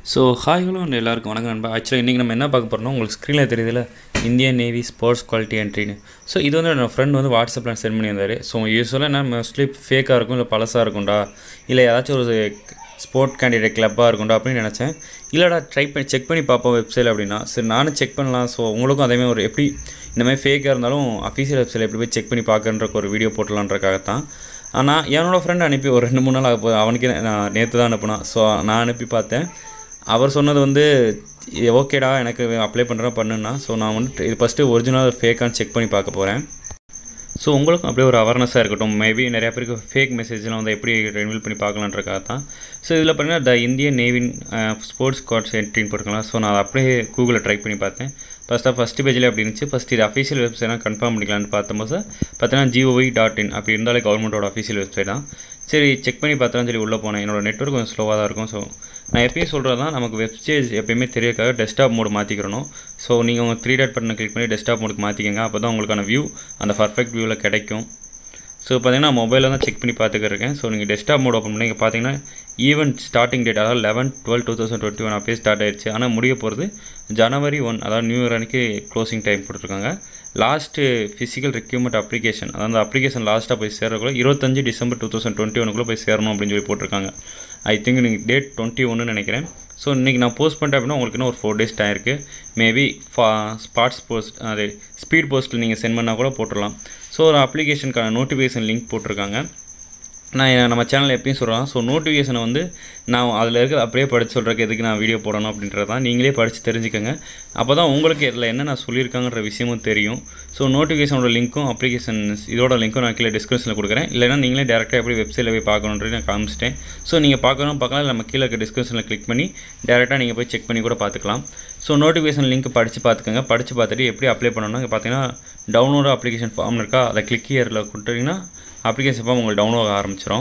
So hi hello எல்லாருக்கும் வணக்கம் நண்பா. ஆக்சுவலாக இன்றைக்கி நம்ம என்ன பார்க்க போகிறோம்னா, உங்களுக்கு ஸ்க்ரீனில் தெரியுதுல, இந்தியன் நேவி ஸ்போர்ட்ஸ் குவாலிட்டி என்ட்ரின்னு. ஸோ இது வந்து என்னோடய ஃப்ரெண்ட் வந்து வாட்ஸ்அப்பில் சென்ட் பண்ணியிருந்தார். ஸோ யூஸ்வலாக என்ன மோஸ்ட்லி ஃபேக்காக இருக்கும், இல்லை பழசாக இருக்கும்டா, இல்லை ஏதாச்சும் ஒரு ஸ்போர்ட் கேண்டிடேட் கிளப்பாக இருக்கும்டா அப்படின்னு நினச்சேன். இல்லைடா ட்ரை பண்ணி செக் பண்ணி பார்ப்போம் வெப்சைட் அப்படின்னா. சரி நானும் செக் பண்ணலாம். ஸோ உங்களுக்கும் அதேமாதிரி ஒரு எப்படி இந்தமாதிரி ஃபேக்காக இருந்தாலும் அஃபீஷியல் வெப்சைட்டில் எப்படி போய் செக் பண்ணி பார்க்கறதுக்கு ஒரு வீடியோ போட்டலான்றக்காகத்தான். ஆனால் என்னோடய ஃப்ரெண்ட் அனுப்பி ஒரு 2-3 நாள் ஆக போகுது. அவனுக்கு நான் நேற்று தான் அனுப்புனான். ஸோ நான் அனுப்பி பார்த்தேன். அவர் சொன்னது வந்து ஓகேடா எனக்கு அப்ளை பண்ணுறேன் பண்ணுன்னா. ஸோ நான் வந்துட்டு இது ஃபஸ்ட்டு ஒரிஜினல் ஃபேக்கான்னு செக் பண்ணி பார்க்க போகிறேன். ஸோ உங்களுக்கும் அப்படியே ஒரு அவேர்னஸாக இருக்கட்டும். மேபி நிறையா பேருக்கு ஃபேக் மெசேஜ்லாம் வந்து எப்படி ரிவீல் பண்ணி பார்க்கலான்றக்காக தான். ஸோ இதில் பார்த்தீங்கன்னா த இந்தியன் நேவின் ஸ்போர்ட்ஸ் கோட்ஸ் என்ட்ரின்னு போட்டுக்கலாம். ஸோ நான் அதை அப்படியே கூகுளில் ட்ரை பண்ணி பார்த்தேன். ஃபஸ்ட்டு பேஜில் அப்படி இருந்துச்சு. ஃபஸ்ட் இது அஃபீஷியல் வெப்சைட்லாம் கன்ஃபார்ம் பண்ணிக்கலான்னு பார்த்தம்போது பார்த்தீங்கன்னா gov.in அப்படி இருந்தாலே கவர்மெண்ட்டோட அஃபீஷியல் வெப்சைட் தான். சரி செக் பண்ணி பார்த்தலான்னு சொல்லி உள்ளே போனேன். என்னோடய நெட்வொர்க் கொஞ்சம் ஸ்லோவாக தான் இருக்கும். ஸோ நான் எப்பயும் சொல்கிறது தான், நமக்கு வெப்சைட் எப்பயுமே தெரியக்காக டெஸ்க்டாப் மோடு மாற்றிக்கிறணும். ஸோ நீங்கள் உங்கள் 3 டாட் பட்டனை கிளிக் பண்ணி டெஸ்க்டாப் மோடுக்கு மாற்றிக்கங்க. அப்போ தான் உங்களுக்கான வியூ அந்த பர்ஃபெக்ட் வியூவில் கிடைக்கும். ஸோ பார்த்தீங்கன்னா மொபைலில் தான் செக் பண்ணி பார்த்துக்கிருக்கேன். ஸோ நீங்கள் டெஸ்க்டாப் மோட் ஓப்பன் பண்ணி பார்த்தீங்கன்னா ஈவெண்ட் ஸ்டார்டிங் டேட் அதாவது 11/12/2021 அப்பயே ஸ்டார்ட் ஆயிடுச்சு. ஆனால் முடிய போகிறது January 1 அதாவது நியூ இயர் அன்றைக்கி க்ளோசிங் டைம் போட்டிருக்காங்க. லாஸ்ட்டு ஃபிசிக்கல் ரெக்யூர்மெண்ட் அப்ளிகேஷன் அதாவது அந்த அப்ளிகேஷன் லாஸ்ட்டாக போய் சேர்றக்குள்ள 25 December 2021 போய் சேரணும் அப்படின்னு சொல்லி போட்டிருக்காங்க. ஐ திங்க் நீங்கள் டேட் 21 நினைக்கிறேன். ஸோ இன்றைக்கி நான் போஸ்ட் பண்ணிட்டேன் அப்படின்னா உங்களுக்கு இன்னும் ஒரு 4 days டைம் இருக்குது. மேபி ஸ்பாட்ஸ் போஸ்ட் அது ஸ்பீட் போஸ்ட்டில் நீங்கள் சென்ட் பண்ணால் கூட போட்டுடலாம். ஸோ ஒரு அப்ளிகேஷனுக்கான நோட்டிஃபிகேஷன் லிங்க் போட்டிருக்காங்க. நான் நம்ம சேனலில் எப்பயும் சொல்கிறேன். ஸோ நோட்டிஃபிகேஷனை வந்து நான் அதில் இருக்கிற அப்படியே படித்து சொல்கிறதுக்கு எதுக்கு நான் வீடியோ போடணும் அப்படின்றது தான். நீங்களே படித்து தெரிஞ்சுக்கோங்க. அப்போ தான் உங்களுக்கு இதில் என்ன நான் சொல்லியிருக்காங்கன்ற விஷயமும் தெரியும். ஸோ நோட்டிஃபிகேஷனோட லிங்க்கும் அப்ளிகேஷன் இதோட லிங்க்கும் நான் கீழே டிஸ்கிரிப்ஷனில் கொடுக்குறேன். இல்லைனா நீங்களே டேரெக்டாக எப்படி வெப்சைட்டில் போய் பார்க்கணுன்றது நான் காமிச்சிட்டேன். ஸோ நீங்கள் பார்க்கலாம் நம்ம கீழே இருக்க டிஸ்கிரிப்ஷனில் கிளிக் பண்ணி டேரெக்டாக நீங்கள் போய் செக் பண்ணி கூட பார்த்துக்கலாம். ஸோ நோட்டிஃபிகேஷன் லிங்க் படித்து பார்த்துக்கோங்க. படித்து பார்த்துட்டு எப்படி அப்ளை பண்ணணும்னா பார்த்தீங்கன்னா டவுன்லோட் அப்ளிகேஷன் ஃபார்ம் இருக்கா, அதை கிளிக் ஹியரில் கொடுத்தீங்கன்னா அப்ளிகேஷன் ஃபார்ம் உங்களுக்கு டவுன்லோட் ஆக ஆரம்பிச்சிடும்.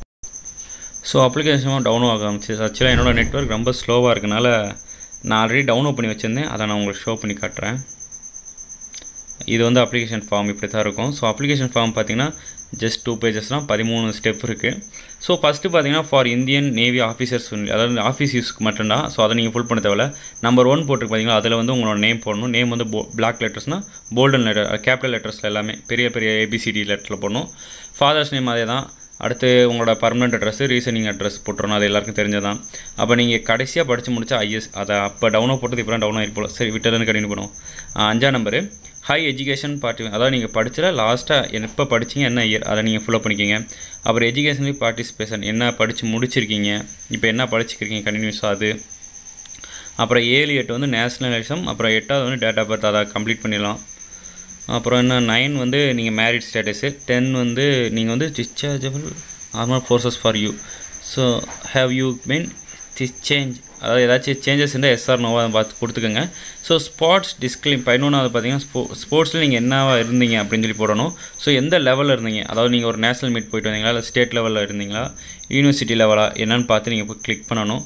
ஸோ அப்ளிகேஷன் ஃபார்ம் டவுன்லோட் ஆக ஆரம்பிச்சு ஆக்சுவலாக என்னோடய நெட்வொர்க் ரொம்ப ஸ்லோவாக இருக்கனால நான் ஆல்ரெடி டவுன்லோட் பண்ணி வச்சுருந்தேன். அதை நான் உங்களுக்கு ஷோ பண்ணி காட்டுறேன். இது வந்து அப்ளிகேஷன் ஃபார்ம் இப்படி தான் இருக்கும். ஸோ அப்ளிகேஷன் ஃபார்ம் பார்த்திங்கன்னா ஜஸ்ட் 2 pages தான், 13 ஸ்டெப் இருக்குது. ஸோ ஃபஸ்ட்டு பார்த்தீங்கன்னா ஃபார் இந்தியன் நேவி ஆஃபீஸர்ஸ் அதாவது ஆஃபீஸ் யூஸ்க்கு மட்டும்தான். ஸோ அதை நீங்கள் ஃபுல் பண்ண தேவையில்ல. நம்பர் 1 போட்டுருக்கு பார்த்தீங்கன்னா அதில் வந்து உங்களோட நேம் போடணும். நேம் வந்து பிளாக் லெட்டர்ஸ்னால் போல்டன் லெட்டர் கேபிட்டல் லெட்டர்ஸில் எல்லாமே பெரிய பெரிய ABCD லெட்டரில் போடணும். ஃபாதர்ஸ் நேம் அதே தான். அடுத்து உங்களோட பர்மனெண்ட் அட்ரஸ் ரீசனிங் அட்ரஸ் போட்டுறணும். அது எல்லாருக்கும் தெரிஞ்சதான். அப்போ நீங்கள் கடைசியாக படித்து முடிச்சா ஐஎஸ் அதை அப்போ டவுன்லோட் போட்டது இப்போ டவுன் ஆகி போகலாம். சரி விட்டதுன்னு கண்டினியூ பண்ணுவோம். 5ஆம் நம்பரு ஹை எஜுகேஷன் பார்ட்டி அதாவது நீங்கள் படிச்சல லாஸ்ட்டாக எப்போ படிச்சிங்க என்ன இயர் அதை நீங்கள் ஃபுல்லப் பண்ணிக்கிங்க. அப்புறம் எஜுகேஷன்லி பார்ட்டிசிபேஷன் என்ன படித்து முடிச்சிருக்கீங்க, இப்போ என்ன படிச்சுக்கிறீங்க கண்டினியூஸாக அது. அப்புறம் 7, 8 வந்து நேஷ்னலிசம். அப்புறம் 8வது வந்து டேட் ஆஃப் பர்த் அதை கம்ப்ளீட் பண்ணிடலாம். அப்புறம் என்ன 9 வந்து நீங்கள் மேரிட் ஸ்டேட்டஸு. 10 வந்து நீங்கள் வந்து dischargeable armour forces for you. So have you mean discharge அதாவது ஏதாச்சும் சேஞ்சஸ் இருந்தால் எஸ்ஆர் நோவாக அதை பார்த்து கொடுத்துக்கோங்க. ஸோ ஸ்போர்ட்ஸ் டிஸ்க்ளைம் 11வது பார்த்தீங்கன்னா ஸ்போர்ட்ஸில் நீங்கள் என்னவா இருந்தீங்க அப்படின்னு சொல்லி போடணும். ஸோ எந்த லெவலில் இருந்தீங்க, அதாவது நீங்கள் ஒரு நேஷனல் மீட் போயிட்டு வந்தீங்களா, இல்லை ஸ்டேட் லெவலில் இருந்தீங்களா, யூனிவர்சிட்டி லெவலாக என்னென்னு பார்த்து நீங்கள் போய் கிளிக் பண்ணணும்.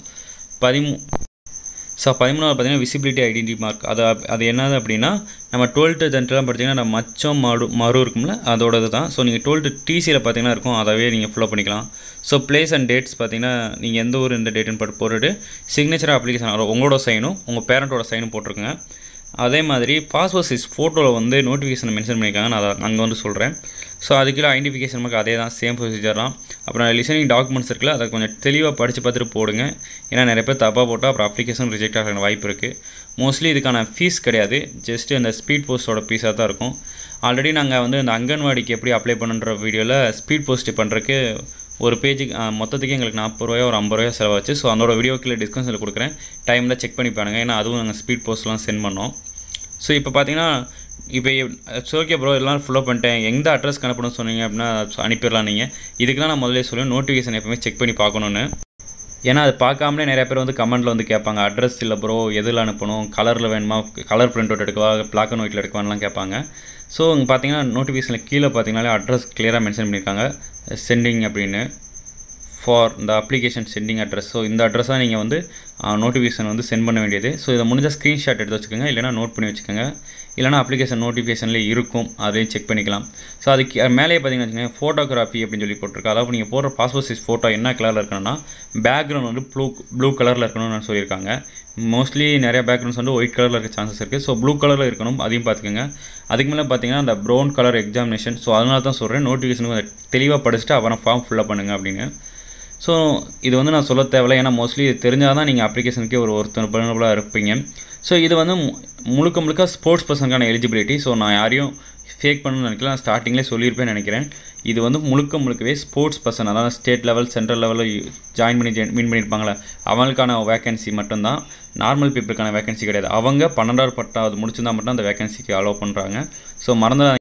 13வது பார்த்தீங்கன்னா விசிபிலிட்டி ஐடென்டி மார்க். அது என்னது அப்படின்னா நம்ம 12th 10th படித்தீங்கன்னா நம்ம மச்சம் மறு இருக்கும்ல அதோடது தான். ஸோ நீங்கள் 12th TCயில் பார்த்தீங்கன்னா இருக்கும், அதவே நீங்கள் ஃபாலோ பண்ணிக்கலாம். ஸோ பிளேஸ் அண்ட் டேட்ஸ் பார்த்தீங்கன்னா நீங்கள் எந்த ஊர் இந்த டேட்டுன்னு போட்டுட்டு சிக்னேச்சர் அப்ளிகேஷன் உங்களோட சைனும் உங்கள் பேரண்ட்டோட சைனும் போட்டிருக்குங்க. அதே மாதிரி பாஸ்போர்ட் சைஸ் ஃபோட்டோவில் வந்து நோட்டிஃபிகேஷனை மென்ஷன் பண்ணியிருக்காங்க. நான் அதை அங்கே வந்து சொல்கிறேன். ஸோ அதுக்குள்ள ஐடென்டிஃபிகேஷன் மார்க் அதே தான், சேம் ப்ரொசீஜர் தான். அப்புறம் லிசனிங் டாக்குமெண்ட்ஸ் இருக்குல்ல அதை கொஞ்சம் தெளிவாக படித்து பார்த்துட்டு போடுங்க. ஏன்னா நிறைய பேர் தப்பாக போட்டால் அப்புறம் அப்ளிகேஷன் ரிஜெக்ட் ஆகிற வாய்ப்பு இருக்குது. மோஸ்ட்லி இதுக்கான ஃபீஸ் கிடையாது, ஜஸ்ட்டு அந்த ஸ்பீட் போஸ்ட்டோட ஃபீஸாக தான் இருக்கும். ஆல்ரெடி நாங்கள் வந்து அந்த அங்கன்வாடிக்கு எப்படி அப்ளை பண்ணுன்ற வீடியோவில் ஸ்பீட் போஸ்ட் பண்ணுறதுக்கு ஒரு பேஜுக்கு மொத்தத்துக்கு எங்களுக்கு 40 ரூபாயோ ஒரு 50 ரூபாயோ செலவாச்சு. ஸோ அதோட வீடியோ கீழே டிஸ்கிரிப்ஷனில் கொடுக்குறேன், டைமில் செக் பண்ணி பாருங்க. ஏன்னா அதுவும் நாங்கள் ஸ்பீட் போஸ்ட்லாம் சென்ட் பண்ணோம். ஸோ இப்போ பார்த்தீங்கன்னா இப்போ ஓகே ப்ரோ எல்லாம் ஃபுல்லாக பண்ணிட்டேன், எந்த அட்ரஸ்க்கு அனுப்பணும்னு சொன்னீங்க அப்படின்னா அனுப்பிடலாம். நீங்கள் இதுக்கு தான் நான் முதல்ல சொல்லுவேன் நோட்டிஃபிகேஷன் எப்பவுமே செக் பண்ணி பார்க்கணுன்னு. ஏன்னா அது பார்க்காமலே நிறைய பேர் வந்து கமெண்ட்டில் வந்து கேட்பாங்க, அட்ரஸ் இல்லை ப்ரோ எதில் அனுப்பணும், கலரில் வேணுமா, கலர் பிரிண்ட் அவுட் எடுக்கவா, பிளாக் அண்ட் ஒயிட்டில் எடுக்கவான்லாம் கேட்பாங்க. ஸோ இங்கே பார்த்தீங்கன்னா நோட்டிஃபிகேஷனில் கீழே பார்த்தீங்கன்னாலே அட்ரஸ் கிளியராக மென்ஷன் பண்ணியிருக்காங்க சென்டிங் அப்படின்னு ஃபார் இந்த அப்ளிகேஷன் சென்டிங் அட்ரஸ். ஸோ இந்த அட்ரஸாக நீங்கள் வந்து நோட்டிஃபிகேஷன் வந்து சென்ட் பண்ண வேண்டியது. ஸோ இதை முடிஞ்சால் ஸ்க்ரீன்ஷாட் எடுத்து வச்சுக்கோங்க, இல்லைனா நோட் பண்ணி வச்சுக்கோங்க, இல்லைனா அப்ளிகேஷன் நோட்டிஃபிகேஷன்லேயே இருக்கும், அதையும் செக் பண்ணிக்கலாம். ஸோ அதுக்கு மேலேயே பார்த்தீங்கன்னா வச்சுக்கோங்க ஃபோட்டோகிராஃபி அப்படின்னு சொல்லி போட்டிருக்கு. அதாவது நீங்கள் போடுற பாஸ்போர்ட் சைஸ் ஃபோட்டோ என்ன கலரில் இருக்கணும்னா பேக்ரவுண்ட் வந்து ப்ளூ கலரில் இருக்கணும்னு சொல்லியிருக்காங்க. மோஸ்ட்லி நிறைய பேக்ரவுண்ட்ஸ் வந்து ஒயிட் கலரில் இருக்க சான்சஸ் இருக்குது. ஸோ ப்ளூ கலரில் இருக்கணும், அதையும் பார்த்துக்கோங்க. அதுக்கு மேலே பார்த்தீங்கன்னா அந்த ப்ரௌன் கலர் எக்ஸாமினேஷன். ஸோ அதனால தான் சொல்கிறேன் நோட்டிஃபிகேஷன் கொஞ்சம் தெளிவாக படிச்சுட்டு அப்புறம் ஃபார்ம் ஃபில்லப் பண்ணுங்கள் அப்படின்னு. ஸோ இது வந்து நான் சொல்ல தேவையில்லை, ஏன்னா மோஸ்ட்லி இது தெரிஞ்சால் தான் நீங்கள் அப்ளிகேஷனுக்கே ஒருத்தர் இருப்பீங்க. ஸோ இது வந்து முழுக்க ஸ்போர்ட்ஸ் பர்சனுக்கான எலிஜிபிலிட்டி. ஸோ நான் யாரையும் ஃபேக் பண்ணணும்னு நினைக்கல, நான் ஸ்டார்டிங்லேயே சொல்லியிருப்பேன்னு நினைக்கிறேன். இது வந்து முழுக்கவே ஸ்போர்ட்ஸ் பர்சன், அதாவது ஸ்டேட் லெவல் சென்ட்ரல் லெவலில் ஜாயின் மீன் பண்ணியிருப்பாங்களே அவங்களுக்கான வேகன்சி மட்டும்தான், நார்மல் பீப்புளுக்கான வேகன்சி கிடையாது. அவங்க 12வது பட்டாவது முடிச்சிருந்தால் மட்டும் அந்த வேகன்சிக்கு அலோவ் பண்ணுறாங்க. ஸோ மறந்துடாதீங்க.